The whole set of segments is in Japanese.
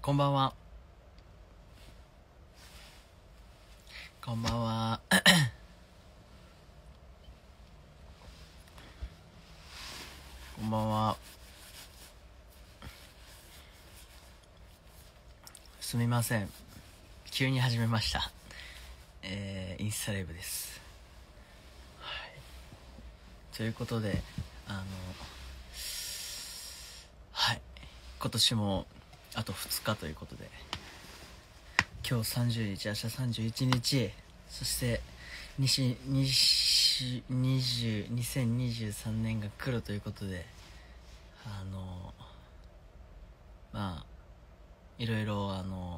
こんばんは。こんばんは。こんばんは。すみません。急に始めました。インスタライブです。はい。ということで、はい。今年もあと2日ということで、今日30日、明日31日、そして2023年が来るということで、まあいろいろ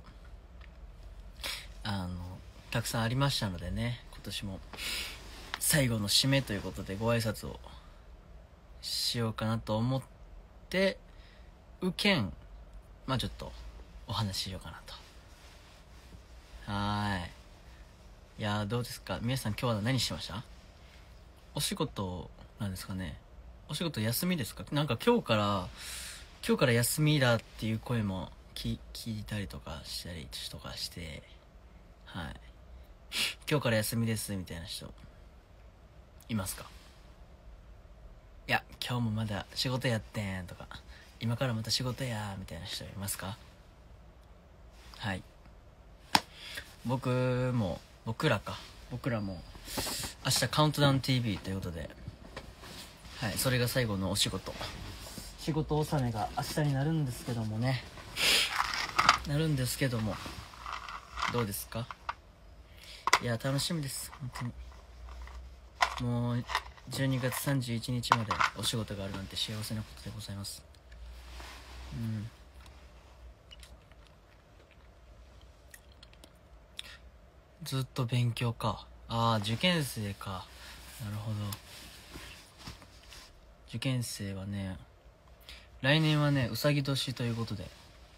たくさんありましたのでね、今年も最後の締めということでご挨拶をしようかなと思ってちょっとお話ししようかなと。いや、どうですか皆さん、今日は何してました？お仕事なんですかね。お仕事休みですか？なんか今日から休みだっていう声も聞いたりとかしたりとかして、はい、今日から休みですみたいな人いますか？いや、今日もまだ仕事やってんとか、今からまた仕事やみたいな人いますか？はい。僕らも明日カウントダウン TV ということで、はい、それが最後のお仕事納めが明日になるんですけども、どうですか？いや、楽しみです、本当に。もう12月31日までお仕事があるなんて幸せなことでございます。ずっと勉強か。受験生か。なるほど。受験生はね、来年はね、うさぎ年ということで、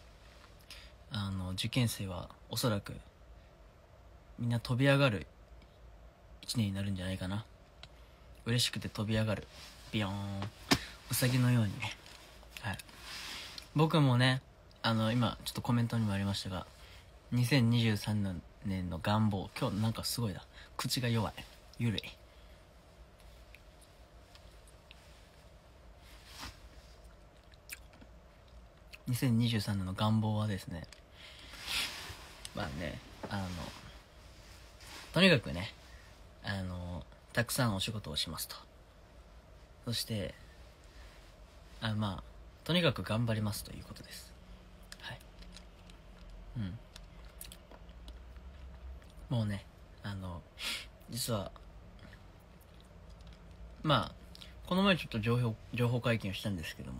受験生はおそらくみんな飛び上がる一年になるんじゃないかな。嬉しくて飛び上がる、ビヨーン、うさぎのようにね。はい。僕もね、今ちょっとコメントにもありましたが、2023年の願望、今日なんかすごいな、口が弱い、ゆるい。2023年の願望はですね、とにかくね、たくさんお仕事をしますと。そしてとにかく頑張りますということです。はい。もうね、実はこの前ちょっと情報解禁をしたんですけども、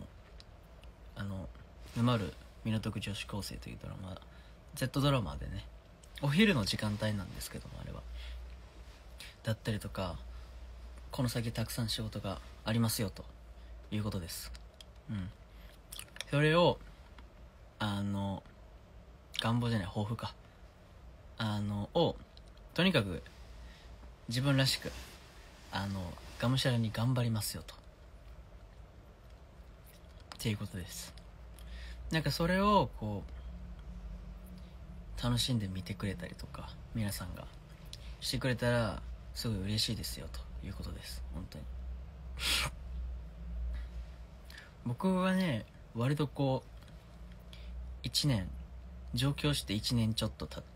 沼る港区女子高生というドラマ、 Z ドラマでね、お昼の時間帯なんですけども、あれはだったりとか、この先たくさん仕事がありますよということです。それを願望じゃない抱負か、とにかく自分らしくがむしゃらに頑張りますよとっていうことです。なんかそれをこう楽しんで見てくれたりとか、皆さんがしてくれたらすごい嬉しいですよということです。本当に僕はね、割とこう1年上京して1年ちょっと経って、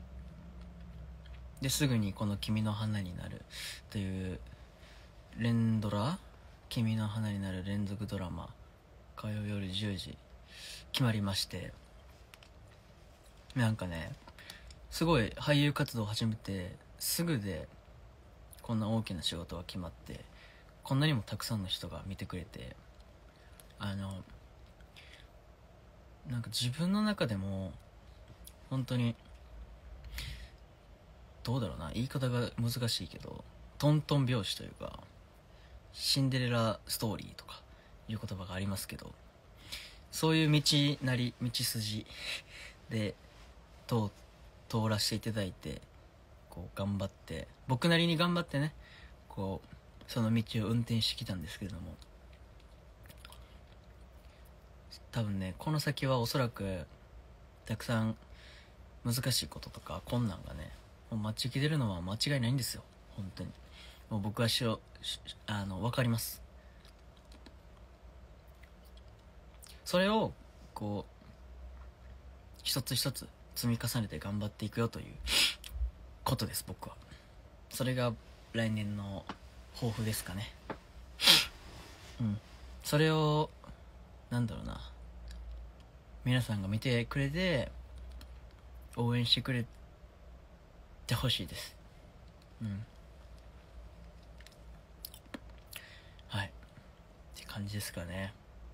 ですぐにこの君の花になるという君の花になる連続ドラマ、火曜夜10時決まりまして、なんかね、すごい俳優活動を始めてすぐでこんな大きな仕事が決まって、こんなにもたくさんの人が見てくれて、なんか自分の中でも本当に、どうだろうな、言い方が難しいけど、トントン拍子というか、シンデレラストーリーとかいう言葉がありますけど、そういう道筋で通らせていただいて、こう頑張って、僕なりに頑張ってね、こうその道を運転してきたんですけれども、多分ね、この先はおそらくたくさん難しいこととか困難がね、もう待ち受けてるのは間違いないんですよ、本当に。もう僕は分かります。それをこう一つ一つ積み重ねて頑張っていくよということです、僕は。それが来年の抱負ですかね。それをなんだろうな、皆さんが見てくれて応援してくれてほしいです。はいって感じですかね。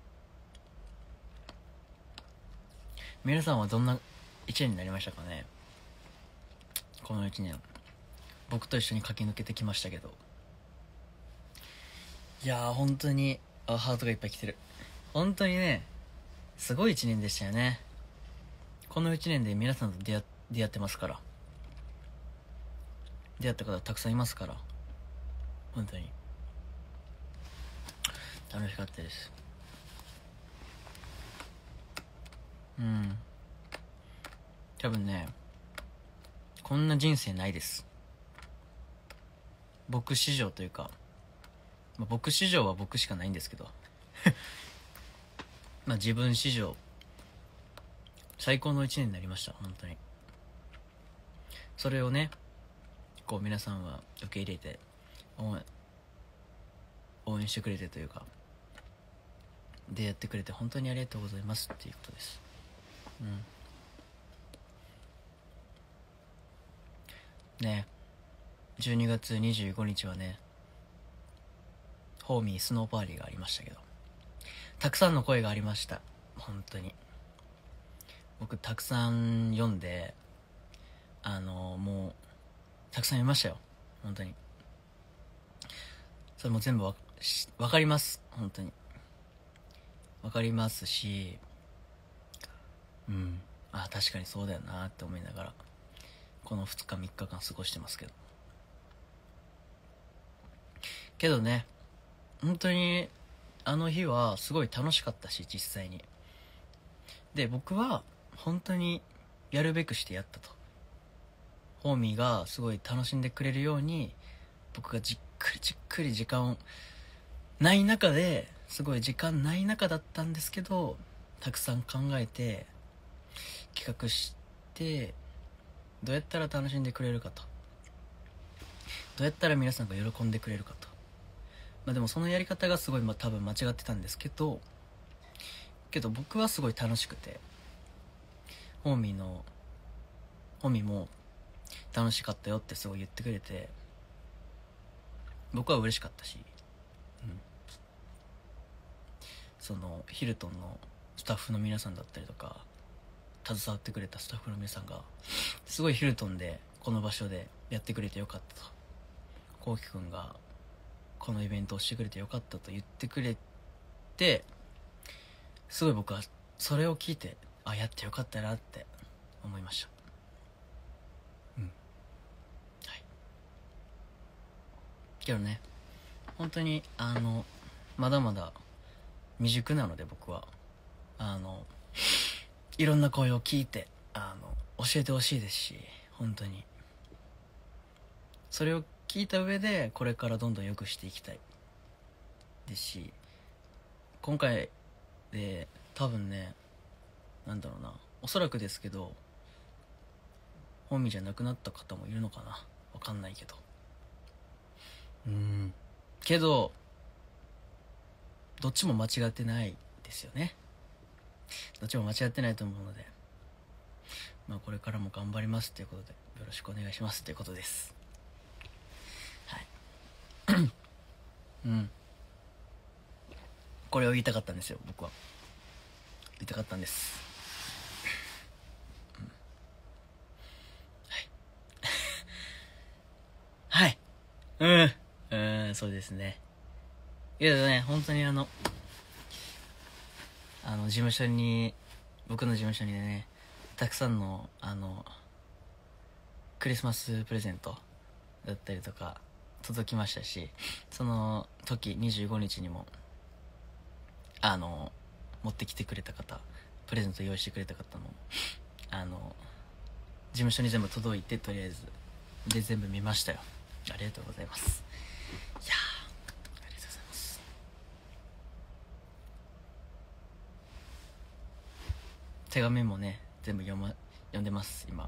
皆さんはどんな一年になりましたかね。この一年僕と一緒に駆け抜けてきましたけど、いやー本当にハートがいっぱい来てる。本当にね、すごい一年でしたよね。この一年で皆さんと出会ってますから、出会った方たくさんいますから、本当に楽しかったです。多分ね、こんな人生ないです、僕史上というか、僕史上は僕しかないんですけど自分史上最高の一年になりました、本当に。それをね、こう皆さんは受け入れて応援してくれてというか、出会ってくれて本当にありがとうございますっていうことです。ね、12月25日はね、ホーミースノーパーリーがありましたけど、たくさんの声がありました。本当に僕たくさん読んで、もうたくさん読みましたよ、本当に。それも全部わかります、本当にわかりますし、確かにそうだよなって思いながらこの2日3日間過ごしてますけどね、本当にあの日はすごい楽しかったし、実際に。で、僕は本当にやるべくしてやったと。ホーミーがすごい楽しんでくれるように、僕がじっくり時間ない中で、すごい時間ない中だったんですけど、たくさん考えて企画して、どうやったら楽しんでくれるかと、どうやったら皆さんが喜んでくれるかと。でもそのやり方がすごい多分間違ってたんですけど僕はすごい楽しくて、ホーミーも楽しかったよってすごい言ってくれて、僕は嬉しかったし、そのヒルトンのスタッフの皆さんだったりとか、携わってくれたスタッフの皆さんがすごいヒルトンでこの場所でやってくれてよかったと、こうきくんがこのイベントをしてくれてよかったと言ってくれて、すごい僕はそれを聞いて、やってよかったなって思いました。けどね、本当にまだまだ未熟なので、僕はいろんな声を聞いて教えてほしいですし、本当にそれを聞いた上でこれからどんどん良くしていきたいですし、今回で多分ね、なんだろうな、おそらくですけど本名じゃなくなった方もいるのかな、わかんないけど、けどどっちも間違ってないですよね。どっちも間違ってないと思うので、これからも頑張りますということで、よろしくお願いしますということです。はいこれを言いたかったんですよ、僕は。言いたかったんです。はいそうですね。いやね、本当に僕の事務所にね、たくさんのクリスマスプレゼントだったりとか届きましたし、その時25日にも持ってきてくれた方、プレゼント用意してくれた方も事務所に全部届いて、とりあえずで全部見ましたよ。ありがとうございます。いやー、ありがとうございます。手紙もね全部読んでます今。はい。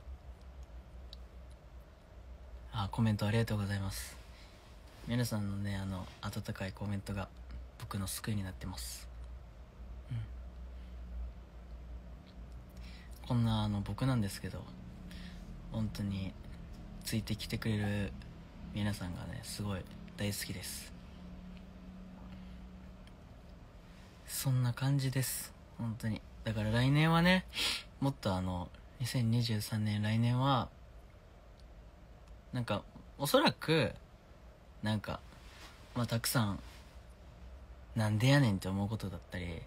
コメントありがとうございます。皆さんのね温かいコメントが僕の救いになってます。こんな僕なんですけど、本当についてきてくれる皆さんがねすごい大好きです。そんな感じです本当に。だから来年はね、もっと2023年来年はなんかおそらくなんかたくさんなんでやねんって思うことだったり、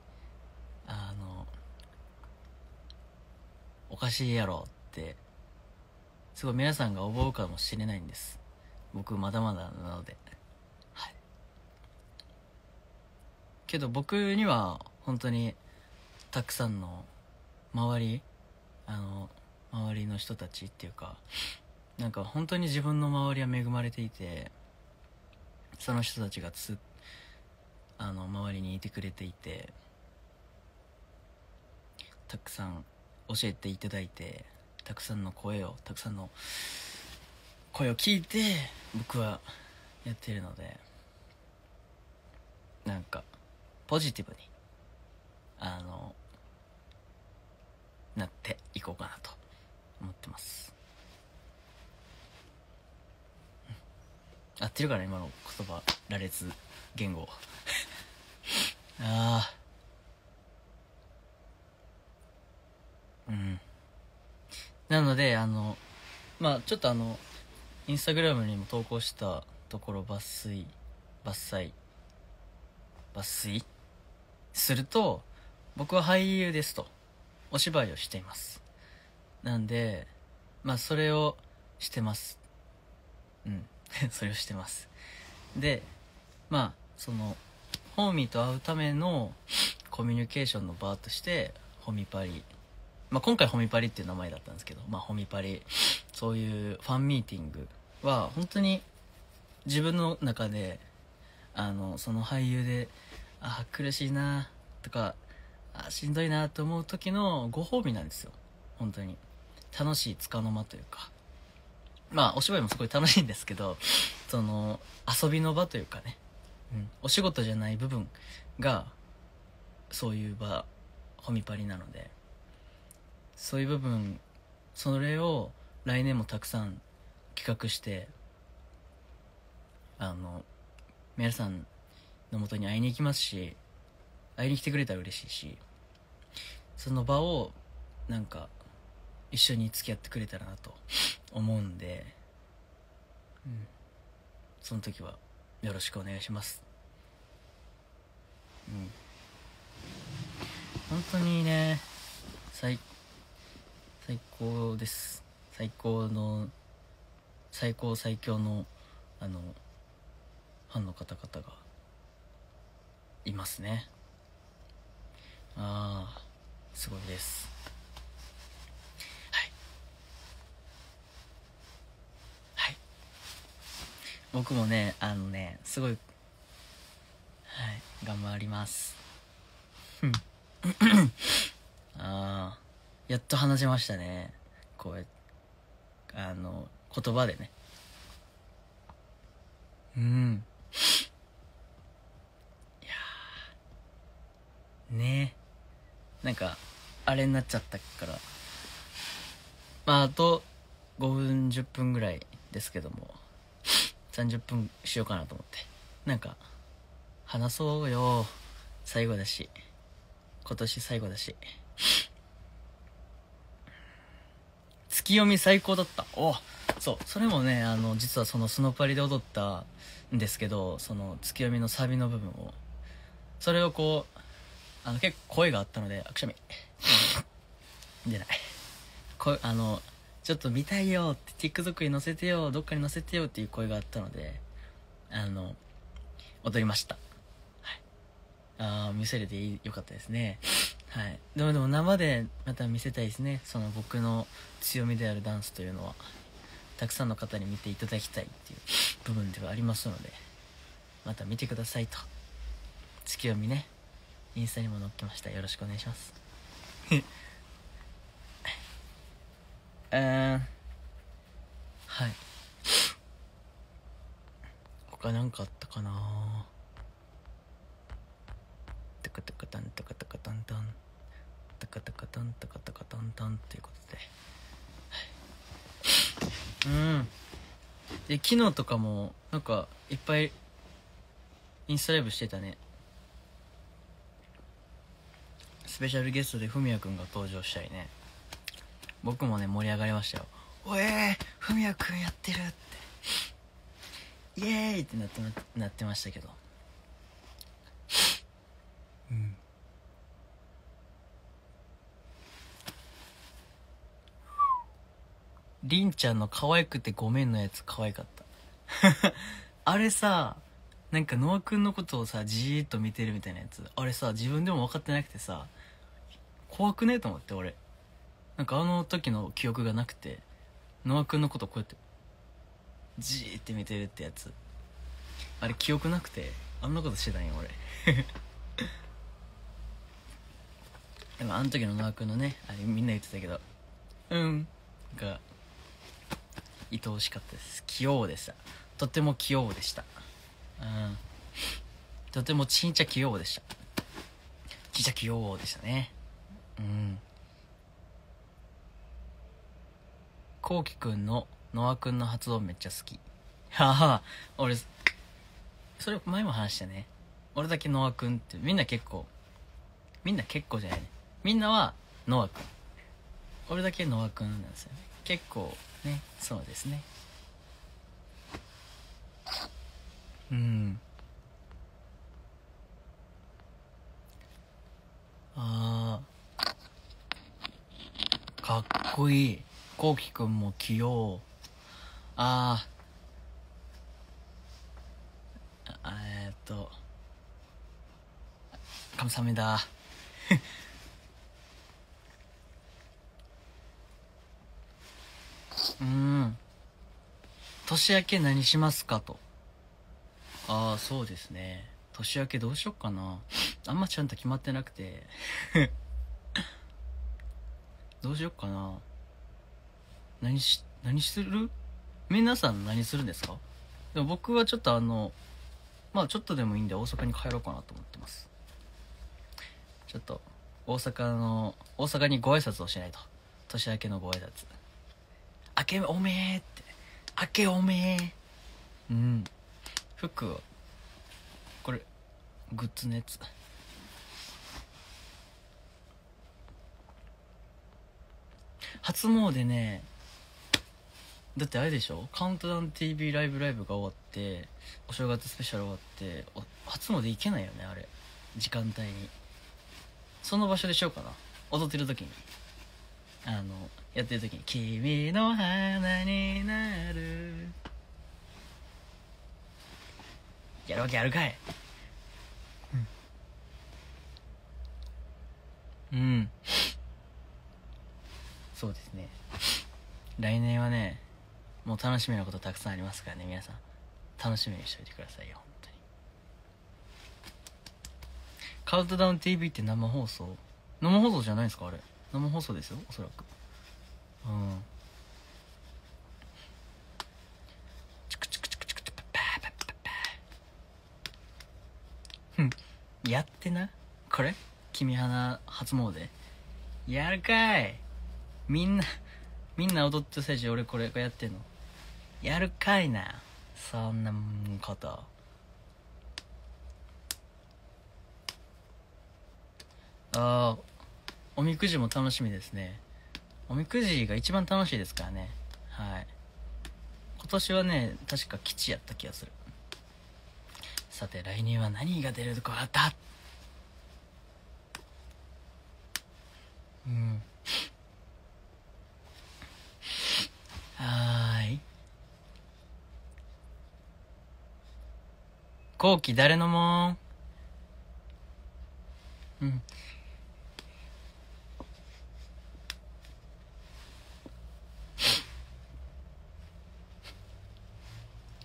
おかしいやろってすごい皆さんが思うかもしれないんです。僕まだまだなので。はい。けど僕には本当にたくさんの周りの人たちっていうか、なんか本当に自分の周りは恵まれていて、その人たちが周りにいてくれていて、たくさん教えていただいて、たくさんの声を聞いて僕はやっているので、なんかポジティブになっていこうかなと思ってます。合ってるかな今の言葉羅列言語なのでちょっとインスタグラムにも投稿したところ抜粋すると、僕は俳優ですと、お芝居をしています。なんでそれをしてます。それをしてます。でそのホーミーと会うためのコミュニケーションの場としてホミパリ、今回ホミパリっていう名前だったんですけど、ホミパリ、そういうファンミーティングは本当に自分の中でその俳優で苦しいなとかしんどいなと思う時のご褒美なんですよ。本当に楽しい束の間というか、お芝居もすごい楽しいんですけど、その遊びの場というかね、お仕事じゃない部分がそういう場、ホミパリなので、そういう部分、それを来年もたくさん企画して皆さんの元に会いに行きますし、会いに来てくれたら嬉しいし、その場をなんか一緒に付き合ってくれたらなと思うんで、その時はよろしくお願いします。本当にね最高です。最強のファンの方々がいますね。すごいです。はい、僕もねすごい頑張りますやっと話しましたね。こう言葉でね。いやね、なんかあれになっちゃったからあと5分10分ぐらいですけども、30分しようかなと思って、なんか話そうよ、最後だし、今年最後だし。月読み最高だった。そう、それもね実はそのスノパリで踊ったんですけど、その月読みのサビの部分を、それをこう結構声があったので、くしゃみ出ないちょっと見たいよって、 TikTok に載せてよ、どっかに載せてよっていう声があったので踊りました。見せれてよかったですね。 はい。でも生でまた見せたいですね。その僕の強みであるダンスというのは、たくさんの方に見ていただきたいっていう部分ではありますので、また見てくださいと。月読みね、インスタにも載っけました。よろしくお願いします。はい。他なんかあったかな。タカタカタンタカタカタンタンタカタカタンタカタカタンタンということで、で昨日とかもなんかいっぱいインスタライブしてたね。スペシャルゲストでふみやくんが登場したりね。僕もね盛り上がりましたよ。おふみやくんやってるってイエーイってなってましたけど、りんちゃんの可愛くてごめんのやつ可愛かったあれさ、なんかノアくんのことをさじーっと見てるみたいなやつ、あれさ自分でも分かってなくてさ、怖くねえと思って。俺なんかあの時の記憶がなくて、ノアくんのことこうやってじーって見てるってやつ、あれ記憶なくてあんなことしてたんよ俺でもあの時のノアくんのね、あれみんな言ってたけど、が愛おしかったです。器用でした。とても器用でした。とてもちんちゃ器用でした。ちんちゃ器用でしたね。こうきくんのノアくんの発音めっちゃ好き。はは、俺それ前も話したね。俺だけノアくんって、みんな結構じゃないね、みんなはノアくん、俺だけノアくんなんですよね。結構ね、そうですね。かっこいい。こうきくんも器用。カムサメだ年明け何しますかと。そうですね。年明けどうしよっかな。あんまちゃんと決まってなくてどうしよっかな。何する？皆さん何するんですか？でも僕はちょっとまあちょっとでもいいんで大阪に帰ろうかなと思ってます。ちょっと大阪にご挨拶をしないと。年明けのご挨拶。明けおめーって。明けおめー。服、これグッズのやつ。初詣ね、だってあれでしょ、カウントダウン TV ライブが終わって、お正月スペシャル終わって、初詣行けないよねあれ、時間帯に。その場所でしようかな。踊ってる時に、やってる時に「君の花になる」やるわけあるかい。そうですね。来年はね、もう楽しみなことたくさんありますからね。皆さん楽しみにしておいてくださいよ、本当に。カウントダウン TV って生放送じゃないですかあれ。生放送ですよ、おそらく。やってな、これ君花初詣やるかい。みんな踊ってる最中俺これやってんのやるかいな。そんなこと。おみくじも楽しみですね。おみくじが一番楽しいですからね。はい。今年はね、確か吉やった気がする。さて来年は何が出るかだ。後期誰のもん。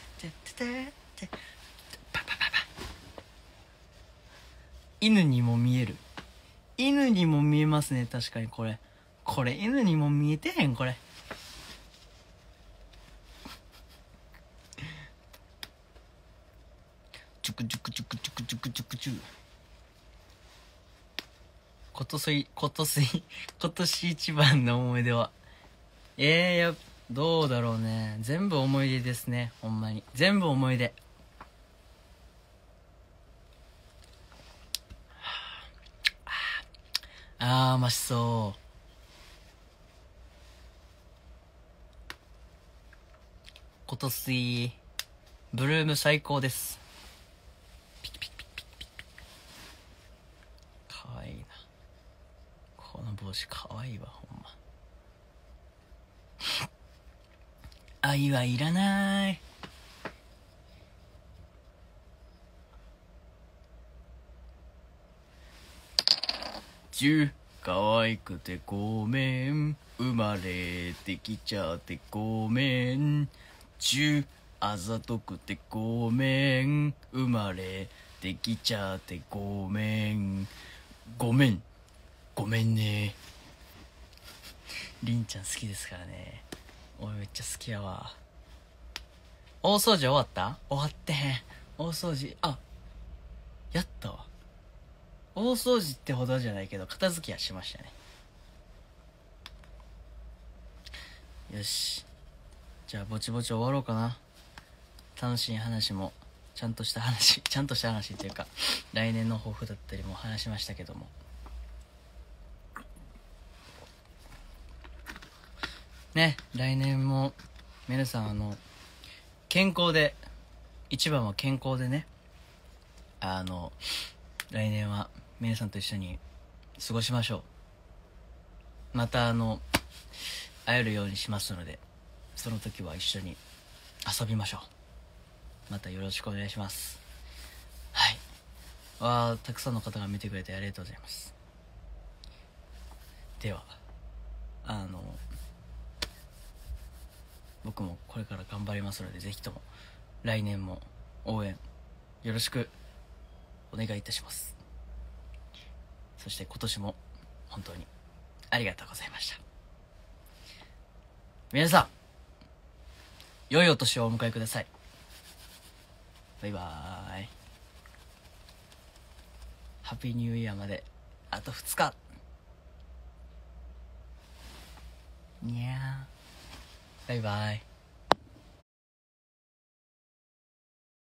犬にも見える。犬にも見えますね。確かにこれ犬にも見えてへん。これチュクチュクチュクチュクチュクチュクチュ。今年一番の思い出はどうだろうね。全部思い出ですね。ほんまに全部思い出。うましそう。今年ブルーム最高です。ピキピキピキピキピキ。かわいいな。この帽子かわいいわ。ほんま愛はいらない。可愛くてごめん、生まれてきちゃってごめん。あざとくてごめん、生まれてきちゃってごめん。ごめんね。りんちゃん好きですからね。俺めっちゃ好きやわ。大掃除終わった？終わってへん。大掃除やったわ。大掃除ってほどじゃないけど片付けはしましたね。よし、じゃあぼちぼち終わろうかな。楽しい話もちゃんとした話っていうか来年の抱負だったりも話しましたけどもね。来年も皆さん健康で、一番は健康でね、来年は皆さんと一緒に過ごしましょう。また会えるようにしますので、その時は一緒に遊びましょう。またよろしくお願いします。はい。たくさんの方が見てくれてありがとうございます。では僕もこれから頑張りますので、ぜひとも来年も応援よろしくお願いいたします。そして今年も本当にありがとうございました。皆さん、良いお年をお迎えください。バイバーイ。ハッピーニューイヤーまであと2日。にゃー。バイバイ。